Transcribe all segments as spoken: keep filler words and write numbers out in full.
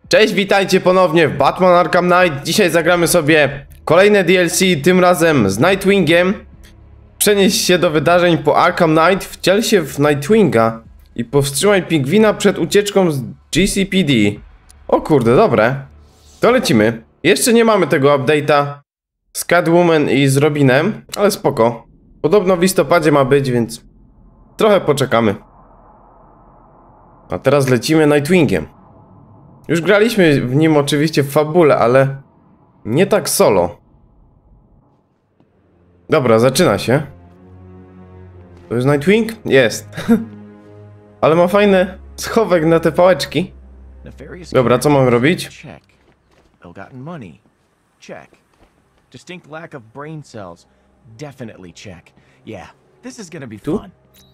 Cześć, witajcie ponownie w Batman Arkham Knight. Dzisiaj zagramy sobie kolejne D L C, tym razem z Nightwingiem. Przenieś się do wydarzeń po Arkham Knight, wciel się w Nightwinga i powstrzymaj Pingwina przed ucieczką z G C P D. O kurde, dobre. To lecimy. Jeszcze nie mamy tego update'a z Catwoman i z Robinem, ale spoko. Podobno w listopadzie ma być, więc trochę poczekamy. A teraz lecimy Nightwingiem. Już graliśmy w nim oczywiście w fabule, ale nie tak solo. Dobra, zaczyna się. To jest Nightwing? Jest. Ale ma fajny schowek na te pałeczki. Dobra, co mam robić? Ill-gotten money. Check. Distinct lack of brain cells. Definitely check. Yeah, this is gonna be fun.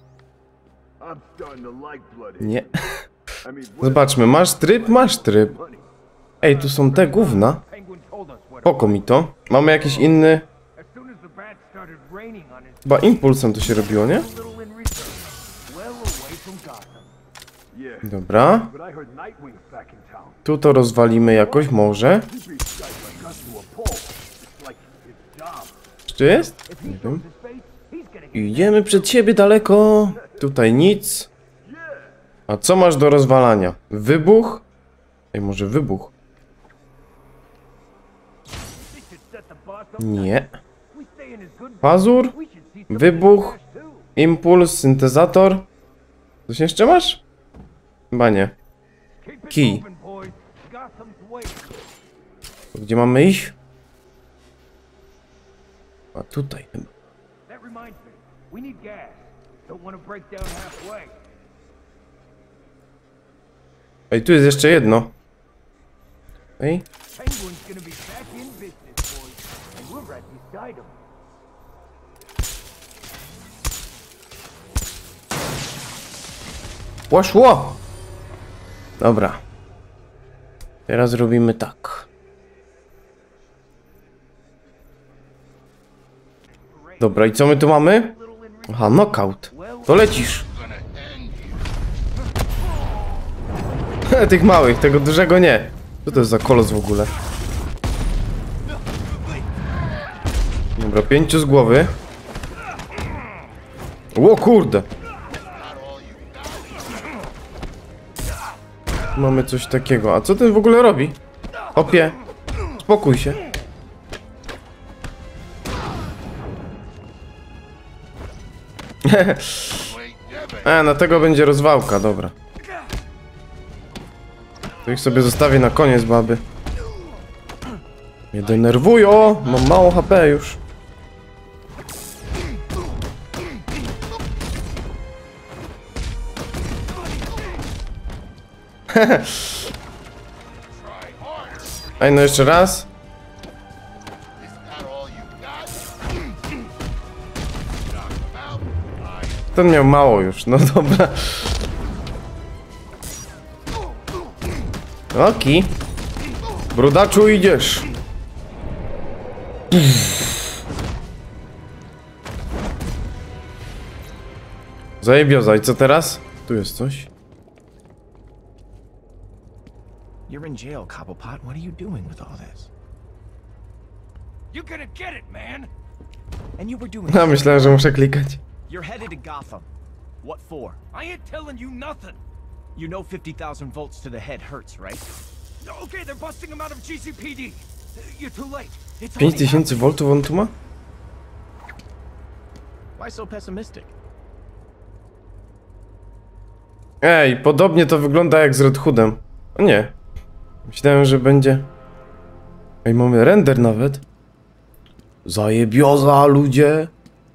Nie. Zobaczmy, masz tryb? Masz tryb. Ej, tu są te gówna. Poko mi to. Mamy jakiś inny... Chyba impulsem to się robiło, nie? Dobra. Tu to rozwalimy jakoś, może. Czy jest? Nie wiem. Idziemy przed siebie daleko. Tutaj nic. A co masz do rozwalania? Wybuch? Ej, może wybuch? Nie. Pazur? Wybuch? Impuls? Syntezator? Coś jeszcze masz? Chyba nie. Kij. Gdzie mamy iść? A tutaj chyba. Ej, tu jest jeszcze jedno. Ej. Poszło! Dobra. Teraz robimy tak. Dobra, i co my tu mamy? Aha, knockout. To lecisz. Tych małych, tego dużego nie. Co to jest za kolos w ogóle? Dobra, pięciu z głowy. O kurde! Mamy coś takiego. A co ten w ogóle robi? Opie, spokój się. E, na tego będzie rozwałka, dobra. To ich sobie zostawię na koniec, baby. Mnie denerwują, mam mało H P już. Ej, no jeszcze raz. Ten miał mało już, no dobra. Oki. Brudaczu, idziesz. Zajebioza, i co teraz? Tu jest coś. You're in jail, Cobblepot. What are you doing with all this? You're gonna get it, man. And you were doing. No, myślałem, że muszę klikać. You're headed to Gotham. What for? I ain't telling you nothing. You know fifty thousand volts to the head hurts, right? Okay, they're busting him out of G C P D. You're too late. It's pięć tysięcy voltów on tu ma? Why so pessimistic? Ej, podobnie to wygląda jak z Red Hoodem. O nie. Myślałem, że będzie... Ej, mamy render nawet. Zajebioza, ludzie.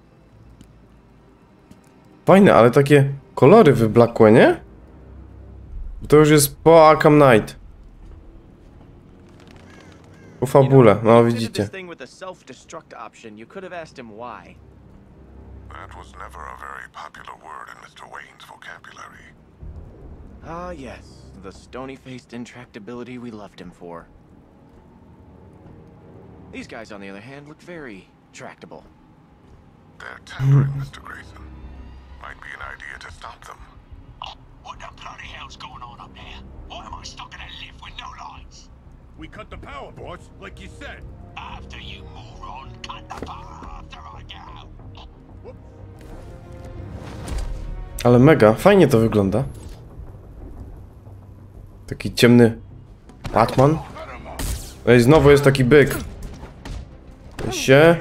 Fajne, ale takie kolory wyblakłe, nie? To już jest po Arkham Knight. Po fabule, no widzicie. That was never a very popular word in Mister Wayne's vocabulary. Ah, yes. The stony-faced intractability we loved him for. These guys, on the other hand, look very tractable. They're tampering, Mister Grayson. Might be an idea to stop them. What the bloody hell's going on up there? Why am I stuck in a lift with no light? We cut the power, boss, like you said. After you, moron. Cut the power after I go. Ale mega, fajnie to wygląda. Taki ciemny Batman. Ej, znowu jest taki byk. Się.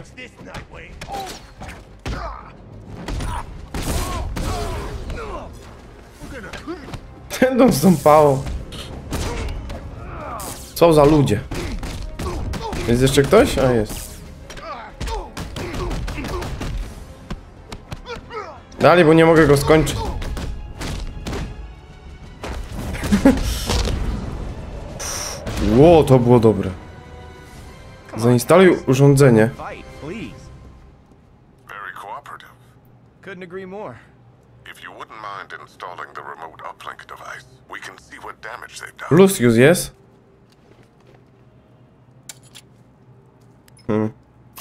Będą stąpało. Co za ludzie. Jest jeszcze ktoś? A jest. Dalej, bo nie mogę go skończyć. Ło, to było dobre. Zainstaluj urządzenie. Fight, please. Very cooperative. Couldn't agree more. If you wouldn't mind installing the remote uplink device, we can see what damage they've done. Lucius jest. Hmm.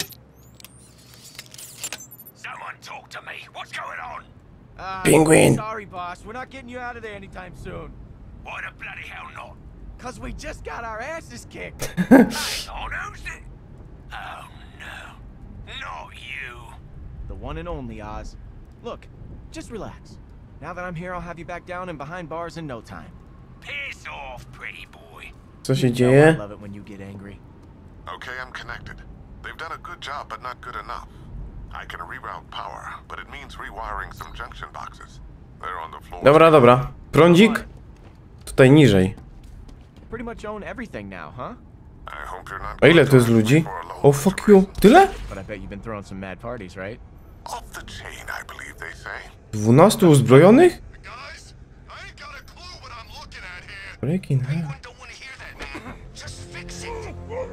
Someone talk to me. What's going on? Uh, Penguin. Sorry, boss. We're not getting you out of there anytime soon. Why the bloody hell not? Cause we just got our asses kicked. Hang on, who's it? Oh no. Not you. The one and only Oz. Look, just relax. Now that I'm here, I'll have you back down and behind bars in no time. Piss off, pretty boy. Co się You know I dzieje? love it when you get angry. Okay, I'm connected. They've done a good job, but not good enough. I can reroute power, but it means rewiring some junction boxes. They're on the floor. Dobra, dobra. Prądzik? Tutaj niżej. Pretty much own everything now, huh? I hope you're not A ile going to to jest ask me ludzi? for a loan, O, Mister fuck you. Grayson. Tyle? But I bet you've been throwing some mad parties, right? Off the chain, I believe they say. Dwunastu uzbrojonych? Guys, I ain't got a clue what I'm looking at here. Breaking hell. Anyone don't want to hear that, man. Just fix it.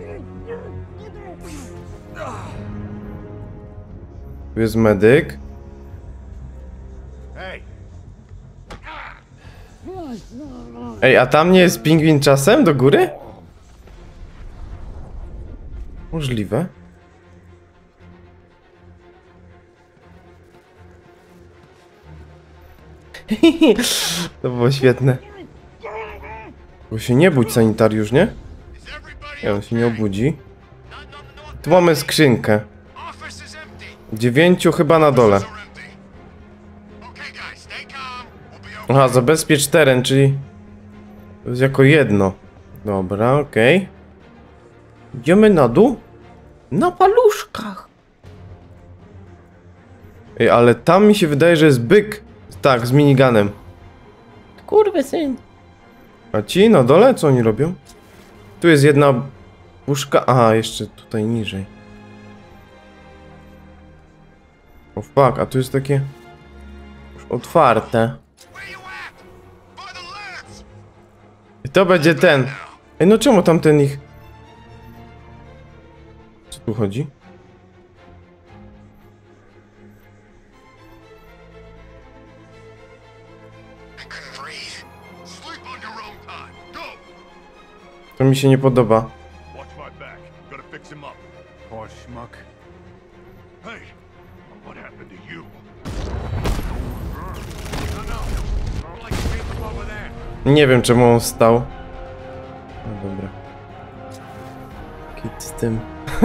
Tu jest medyk. Hey, Ej, a tam nie jest pingwin czasem do góry? Możliwe. To było świetne. Bo się nie budź, sanitariusz, nie? Nie, on się nie obudzi. Tu mamy skrzynkę. Office is empty. Dziewięciu chyba na dole. Okay, guys, stay calm. We'll be okay. Aha, zabezpiecz teren, czyli... To jest jako jedno. Dobra, okej. Okay. Idziemy na dół? Na paluszkach. Ej, ale tam mi się wydaje, że jest byk. Tak, z miniganem. Kurwy syn. A ci na dole? Co oni robią? Tu jest jedna puszka. Aha, jeszcze tutaj niżej. O fuck, a tu jest takie... Już otwarte. Where you at? By the lads. I to będzie ten. Ej, no czemu tamten ich... Co tu chodzi? I couldn't breathe. Sleep on your own time. Go! To mi się nie podoba. watch my back. Gotta fix him up. Poor schmuck. Hey, what happened to you? No, no. Don't like to be over there. Nie wiem czemu on stał. No dobra. Kit z tym.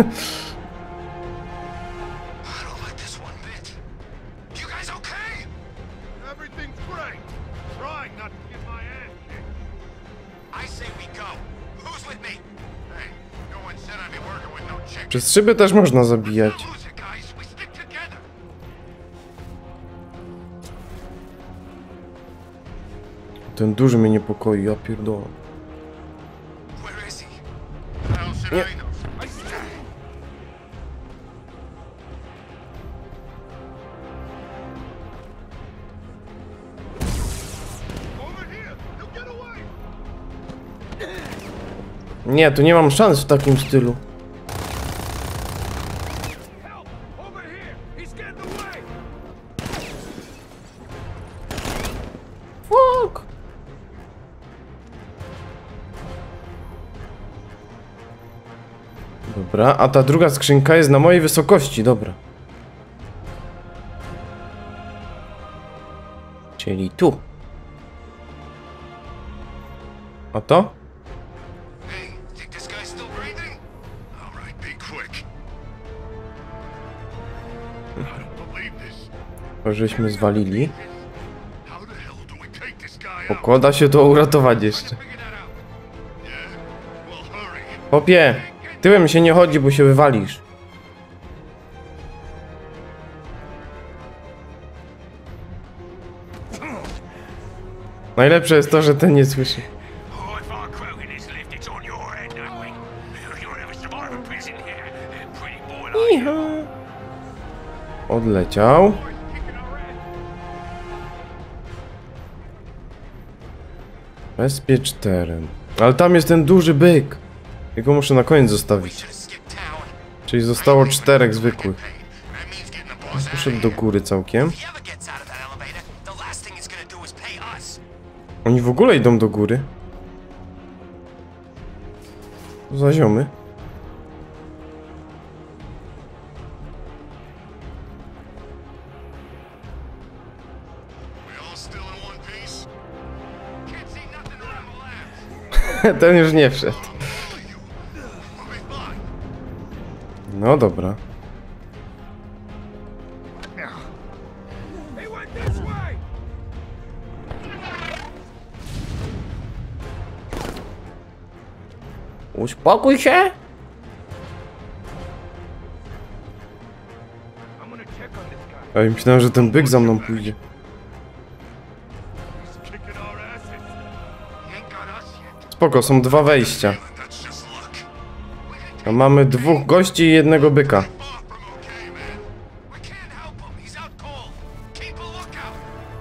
I don't like this one bit. You guys okay? Everything's great. Trying not to get my ass kicked. I say we go. Who's with me? Hey, no one said I'd be working with no chick. Przez szyby też można zabijać. Don't lose it, guys. We stick together. Ten duży mnie niepokoi, ja pierdolę. Where is he? How should I know? Over here. He'll get away. Nie, tu nie mam szans w takim stylu. Help! Over here. He's getting away. Fuck! Dobra, a ta druga skrzynka jest na mojej wysokości, dobra. Czyli tu. A to? Hey, think this guy To żeśmy zwalili. How the hell do we take this guy out? Pokłada się to uratować jeszcze. Figure that out. Yeah? Well, hurry. Popie, tyłem się nie chodzi, bo się wywalisz. Najlepsze jest to, że ten nie słyszy. Oh, if our Krogan is left, it's on your head, Nightwing. You'll never survive a prison here. Pretty boy like you. Odleciał. Bezpiecz teren. Ale tam jest ten duży byk. Jego muszę na koniec zostawić. Czyli zostało czterech zwykłych. Poszedł do góry całkiem. Oni w ogóle idą do góry. Co za ziomy. We all still in one piece? Can't see nothing around the labs. Ten już nie wszedł. We'll be fine. No dobra. He went this way. Uspokój się. I'm gonna check on this guy. Ej, myślałem, że ten byk za mną pójdzie. He's kicking our asses. He ain't got us yet. Spoko, są dwa wejścia. That's just luck. A mamy dwóch gości i jednego byka. Far from okay, man. We can't help him. He's out cold. Keep a lookout.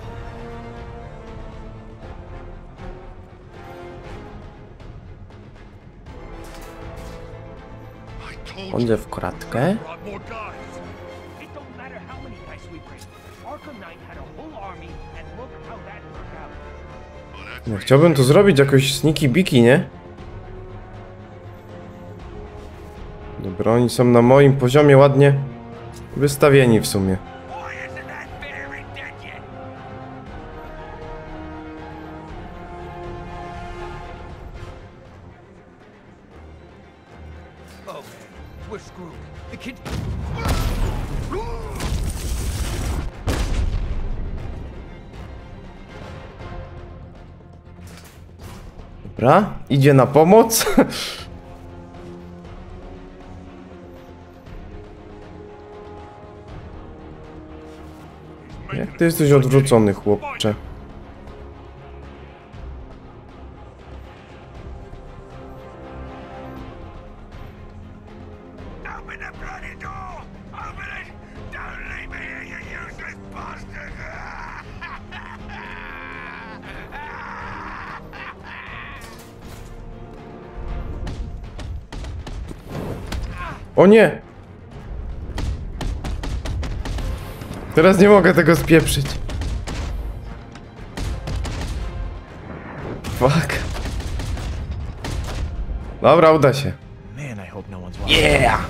I told you. Będzie w kratkę. Brought more guys. It don't matter how many guys we bring. Arkham Knight had a whole army, and look how that worked out. Well, that's No, right. chciałbym to zrobić jakoś sneaky biki, nie? Dobra, oni są na moim poziomie ładnie wystawieni w sumie. Why isn't that veteran dead yet? Oh man, we're screwed. The kid. Dobra, idzie na pomoc. Jak ty jesteś odwrócony, chłopcze? Open the bloody door! Open it! Don't leave me here, you useless bastard! O nie! Teraz nie mogę tego spieprzyć. Fuck. Dobra, uda się. Man, I hope no one's watching. Yeah!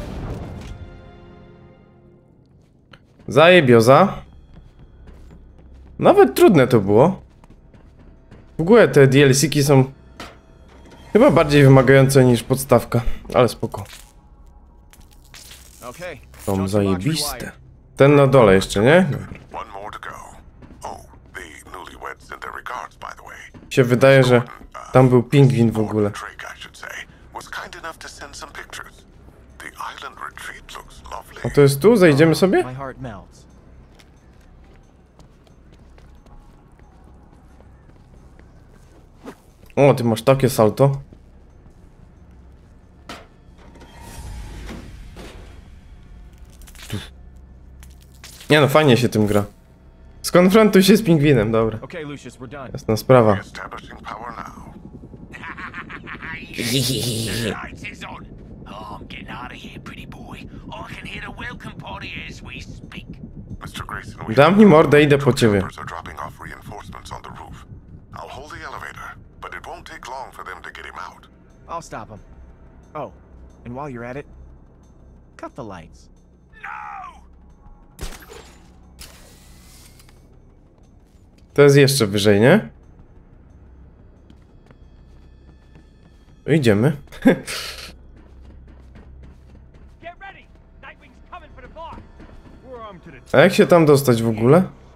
Zajebioza. Nawet trudne to było. W ogóle te D L C-ki są chyba bardziej wymagające niż podstawka, ale spoko. Okay. Są junction box zajebiste. rewired. Ten na dole jeszcze, nie? One more to go. Oh, the newlyweds sent their regards, by the way. Się wydaje, że tam był pingwin w ogóle. Drake, I should say, was kind enough to send some pictures. The island retreat looks lovely. A to jest tu? Zejdziemy sobie? My heart melts. O, ty masz takie salto. Nie no, fajnie się tym gra. Skonfrontuj się z pingwinem, dobra. Okay, Lucius, we're done. Jasna sprawa. Establishing power now. The lights is on. Oh, I'm getting out of here, pretty boy. I can hear the welcome party as we speak. Mister Grayson, we Damnij mordę, idę po ciebie. troopers are dropping off reinforcements on the roof. I'll hold the elevator, but it won't take long for them to get him out. I'll stop him. Oh, and while you're at it, cut the lights. No! To jest jeszcze wyżej, nie? To idziemy. Get ready! Nightwing's coming for the bar. We're armed to the A jak się tam dostać w ogóle?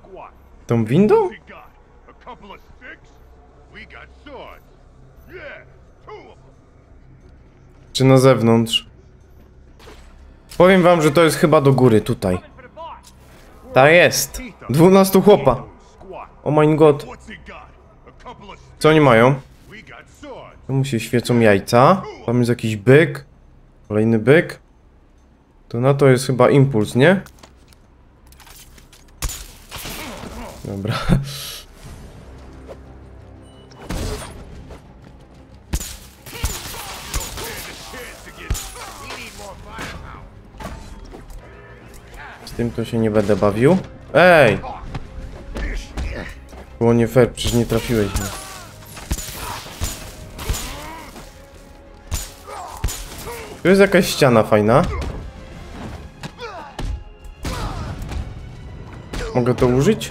Tą windą? We got a couple of sticks. We got swords. Yeah, two of them. Czy na zewnątrz? Powiem wam, że to jest chyba do góry, tutaj. Tak jest. dwunastu chłopa. Squat. Oh my god. What's he got? A couple of sticks. Co oni mają? We got swords. Tu mu się świecą jajca. Tam jest jakiś byk. Kolejny byk. To na to jest chyba impuls, nie? Dobra. Z tym to się nie będę bawił. Ej! Było nie fair, przecież nie trafiłeś mnie. Tu jest jakaś ściana fajna. Mogę to użyć?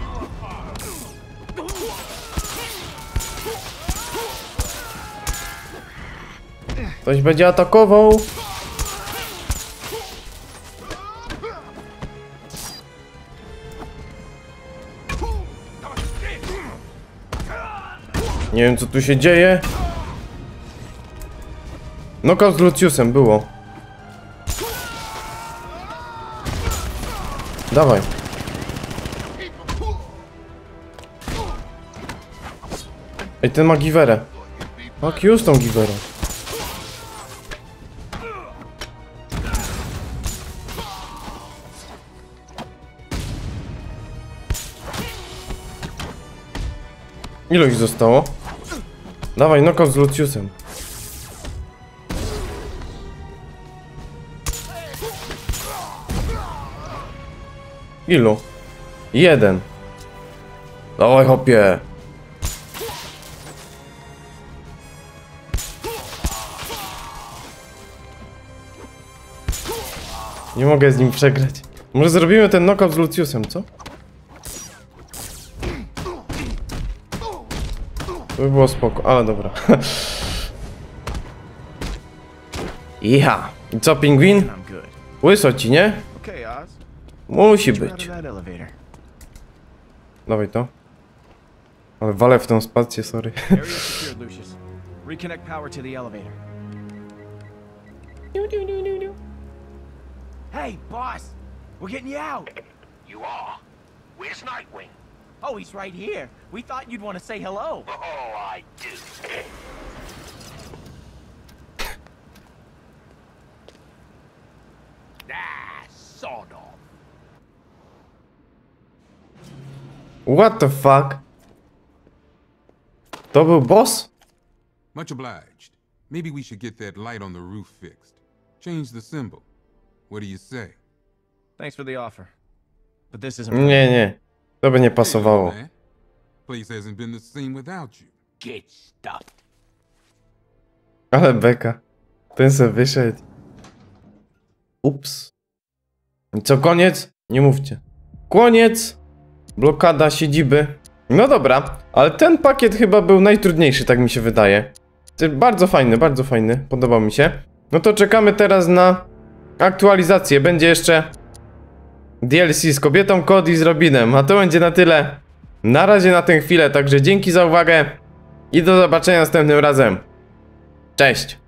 Ktoś będzie atakował. Nie wiem, co tu się dzieje. Knockout z Luciusem było. Dawaj. Ej, ten ma giwerę. Fuck you z tą giwerą. Ile ich zostało? Dawaj, knockout z Luciusem. Ilu? Jeden. Dawaj, hopie. Nie mogę z nim przegrać. Może zrobimy ten knockout z Luciusem, co? To by było spoko, ale dobra. Iha. I co, pingwin? I'm good. Łyso ci, nie? Okay, Oz. Musi Get you out być. of that elevator. Dawaj to. Ale walę w tą spację, sorry. Area secured, Lucius. Reconnect power to the elevator. Hey, boss! We're getting you out! You are. Where's Nightwing? Oh, he's right here. We thought you'd want to say hello. Oh, I do. Ah, sort of. What the fuck? To był boss? Much obliged. Maybe we should get that light on the roof fixed. Change the symbol. What do you say? Thanks for the offer. But this isn't... Nie, nie. To by nie Hey, pasowało. man. Place hasn't been the same without you. Get stuffed. Ale beka. Ten se wyszedł. Ups. I co, koniec? Nie mówcie. Koniec. Blokada siedziby. No dobra, ale ten pakiet chyba był najtrudniejszy, tak mi się wydaje. Bardzo fajny, bardzo fajny. Podobał mi się. No to czekamy teraz na aktualizację. Będzie jeszcze D L C z kobietą Cody z Robinem. A to będzie na tyle. Na razie na tę chwilę, także dzięki za uwagę i do zobaczenia następnym razem. Cześć!